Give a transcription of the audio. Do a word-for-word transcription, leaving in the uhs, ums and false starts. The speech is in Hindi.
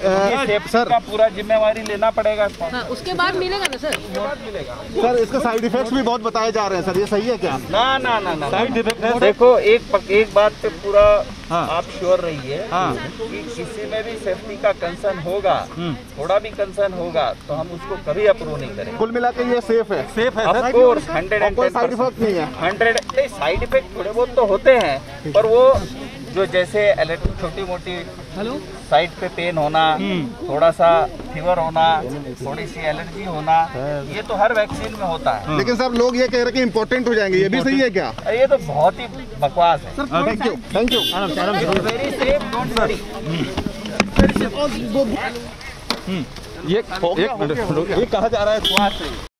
सर का पूरा जिम्मेवारी लेना पड़ेगा। हाँ, उसके बाद मिलेगा ना सर? मिलेगा सर, इसके साइड इफेक्ट्स भी बहुत बताए जा रहे हैं सर, ये सही है क्या? ना ना ना ना साइड इफेक्ट देखो, एक एक बात पे पूरा हाँ। आप श्योर रहिए हाँ। कि किसी में भी सेफ्टी का कंसर्न होगा, थोड़ा भी कंसर्न होगा तो हम उसको कभी अप्रूव नहीं करेंगे। कुल मिला के ये सेफ है? सेफ है ऑफ कोर्स, हंड्रेड एंड कोई साइड इफेक्ट नहीं है? हंड्रेड नहीं, साइड इफेक्ट थोड़े बहुत तो होते हैं, पर वो जो जैसे छोटी मोटी हेलो साइड पे पेन होना, थोड़ा सा फीवर होना, थोड़ी सी एलर्जी होना, ये तो हर वैक्सीन में होता है। लेकिन सर लोग ये कह रहे हैं कि इम्पोर्टेंट हो जाएंगे, ये भी सही है क्या? ये तो बहुत ही बकवास है। Thank you thank you very safe, don't worry. ये एक मिनट, ये कहा जा रहा है